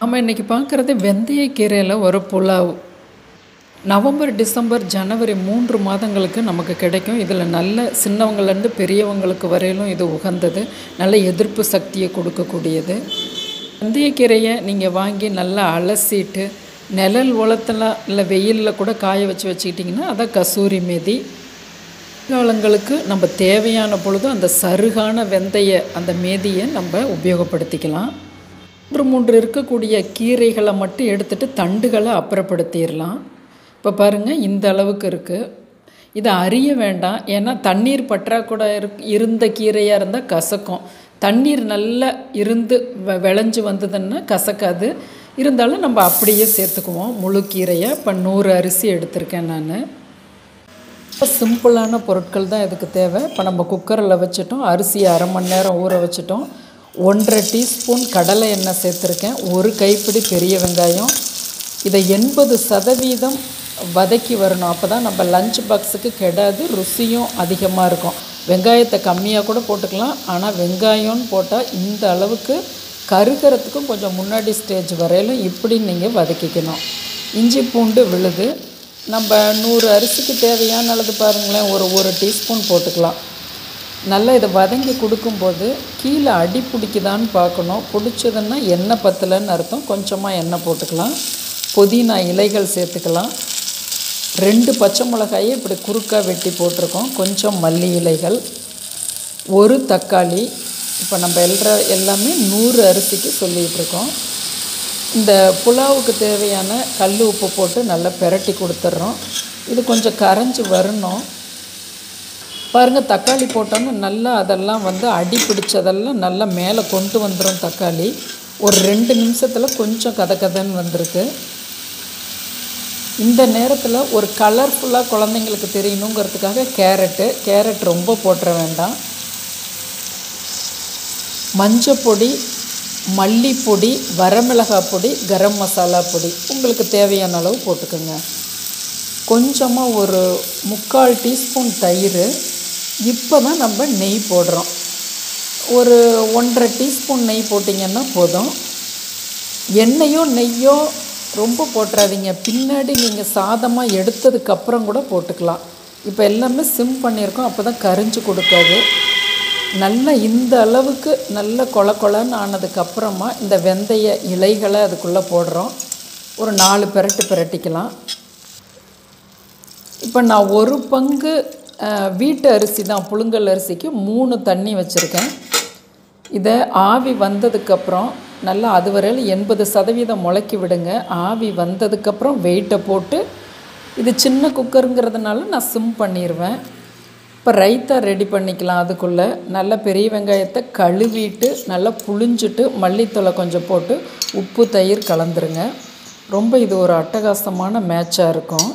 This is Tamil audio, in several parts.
நம்ம இன்றைக்கி பார்க்குறது வெந்தயக்கீரையில் ஒரு புலாவ். நவம்பர், டிசம்பர், ஜனவரி 3 மாதங்களுக்கு நமக்கு கிடைக்கும். இதில் நல்ல சின்னவங்கலேருந்து பெரியவங்களுக்கு வரையிலும் இது உகந்தது. நல்ல எதிர்ப்பு சக்தியை கொடுக்கக்கூடியது. வெந்தயக்கீரையை நீங்கள் வாங்கி நல்லா அலசிட்டு நிழல் உலத்தில் இல்லை வெயிலில் கூட காய வச்சுக்கிட்டிங்கன்னா அதான் கசூரி மேதி. காலங்களுக்கு நம்ம தேவையான பொழுது அந்த சருகான வெந்தய அந்த மேதியை நம்ம உபயோகப்படுத்திக்கலாம். 3 இருக்கக்கூடிய கீரைகளை மட்டும் எடுத்துகிட்டு தண்டுகளை அப்புறப்படுத்திடலாம். இப்போ பாருங்கள், இந்த அளவுக்கு இருக்குது. இதை அரிய வேண்டாம், ஏன்னா தண்ணீர் பற்றாக்குறை இருந்த கீரையாக இருந்தால் கசக்கும். தண்ணீர் நல்லா இருந்து விளைஞ்சி வந்ததுன்னா கசக்காது. இருந்தாலும் நம்ம அப்படியே சேர்த்துக்குவோம் முழு கீரையை. இப்போ 100 அரிசி எடுத்திருக்கேன் நான். சிம்பிளான பொருட்கள் தான் இதுக்கு தேவை. இப்போ நம்ம குக்கரில் வச்சுட்டோம், அரிசியை அரை மணி நேரம் ஊற வச்சுட்டோம். 1.5 டீஸ்பூன் கடலை எண்ணெய் சேர்த்துருக்கேன். 1 கைப்பிடி பெரிய வெங்காயம். இதை 80% வதக்கி வரணும். அப்போ தான் நம்ம லஞ்ச் பாக்ஸுக்கு கெடாது, ருசியும் அதிகமாக இருக்கும். வெங்காயத்தை கம்மியாக கூட போட்டுக்கலாம், ஆனால் வெங்காயம்னு போட்டால் இந்த அளவுக்கு கருகிறதுக்கும் கொஞ்சம் முன்னாடி ஸ்டேஜ் வரையிலும் இப்படி நீங்கள் வதக்கிக்கணும். இஞ்சி பூண்டு விழுது நம்ம 100 அரிசிக்கு தேவையான அளவு பாருங்களேன், ஒரு டீஸ்பூன் போட்டுக்கலாம். நல்லா இதை வதங்கி கொடுக்கும்போது கீழே அடி பிடிக்குதான்னு பார்க்கணும். பிடிச்சதுன்னா எண்ணெய் பத்தலைன்னு அர்த்தம். கொஞ்சமாக எண்ணெய் போட்டுக்கலாம். புதினா இலைகள் சேர்த்துக்கலாம். 2 பச்சை மிளகாயை இப்படி குறுக்காக வெட்டி போட்டிருக்கோம். கொஞ்சம் மல்லி இலைகள், 1 தக்காளி. இப்போ நம்ம எல்லாமே 100 அரிசிக்கு சொல்லிகிட்ருக்கோம். இந்த புலாவுக்கு தேவையான கல் உப்பு போட்டு நல்லா பெரட்டி கொடுத்துட்றோம். இது கொஞ்சம் கரைஞ்சி வரணும். பாருங்கள், தக்காளி போட்டோன்னு நல்லா அதெல்லாம் அடி பிடிச்சதெல்லாம் நல்லா மேலே கொண்டு வந்துடும். தக்காளி ஒரு 2 நிமிஷத்தில் கொஞ்சம் கதன்னு வந்திருக்கு. இந்த நேரத்தில் ஒரு கலர்ஃபுல்லாக குழந்தைங்களுக்கு தெரியணுங்கிறதுக்காக கேரட் ரொம்ப போட்டுற வேண்டாம். மஞ்சப்பொடி, மல்லிப்பொடி, வரமிளகாய் பொடி, கரம் மசாலா பொடி உங்களுக்கு தேவையான அளவு போட்டுக்கோங்க. கொஞ்சமாக ஒரு 3/4 டீஸ்பூன் தயிர். இப்போ தான் நம்ம நெய் போடுறோம். ஒரு 1.5 டீஸ்பூன் நெய் போட்டிங்கன்னா போதும். எண்ணெயோ நெய்யோ ரொம்ப போட்டுறாதீங்க, பின்னாடி நீங்கள் சாதமாக எடுத்ததுக்கப்புறம் கூட போட்டுக்கலாம். இப்போ எல்லாமே சிம் பண்ணியிருக்கோம், அப்போ தான் கரிஞ்சு கொடுக்காது. நல்லா இந்த அளவுக்கு நல்ல கொலன்னு ஆனதுக்கப்புறமா இந்த வெந்தய இலைகளை அதுக்குள்ளே போடுறோம். ஒரு 4 பிரட்டிக்கலாம். இப்போ நான் 1 பங்கு வீட்டு அரிசி தான், புழுங்கல் அரிசிக்கு 3 தண்ணி வச்சுருக்கேன். இதை ஆவி வந்ததுக்கப்புறம் நல்லா அது வரையில் 80% முளைக்கி விடுங்க. ஆவி வந்ததுக்கப்புறம் வெயிட்டை போட்டு, இது சின்ன குக்கருங்கிறதுனால நான் சிம் பண்ணிடுவேன். இப்போ ரைத்தா ரெடி பண்ணிக்கலாம். அதுக்குள்ளே நல்லா பெரிய வெங்காயத்தை கழுவிட்டு நல்லா புழிஞ்சிட்டு மல்லித்தூளை கொஞ்சம் போட்டு உப்பு தயிர் கலந்துருங்க. ரொம்ப இது ஒரு அட்டகாசமான மேட்சாக இருக்கும்.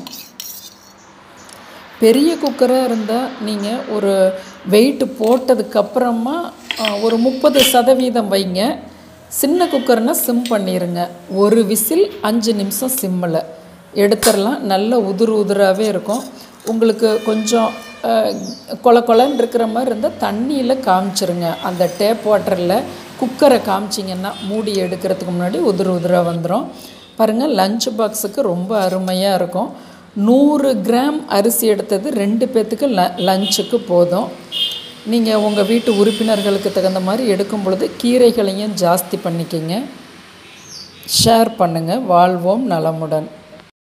பெரிய குக்கராக இருந்தால் நீங்கள் ஒரு வெயிட்டு போட்டதுக்கப்புறமா ஒரு 30% வைங்க. சின்ன குக்கர்னால் சிம் பண்ணிடுங்க. ஒரு விசில் 5 நிமிஷம் சிம்மில் எடுத்துடலாம். நல்ல உதிராகவே இருக்கும். உங்களுக்கு கொஞ்சம் கொலன்னு இருக்கிற மாதிரி இருந்தால் தண்ணியில் காமிச்சிருங்க. அந்த டேப் வாட்டரில் குக்கரை காமிச்சிங்கன்னா மூடி எடுக்கிறதுக்கு முன்னாடி உதிராக வந்துடும். பாருங்கள், லஞ்ச் பாக்ஸுக்கு ரொம்ப அருமையாக இருக்கும். 100 கிராம் அரிசி எடுத்தது 2 பேர்த்துக்கு லஞ்சுக்கு போதும். நீங்கள் உங்கள் வீட்டு உறுப்பினர்களுக்கு தகுந்த மாதிரி எடுக்கும் பொழுது கீரைகளையும் ஜாஸ்தி பண்ணிக்கிங்க. ஷேர் பண்ணுங்கள். வாழ்வோம் நலமுடன்.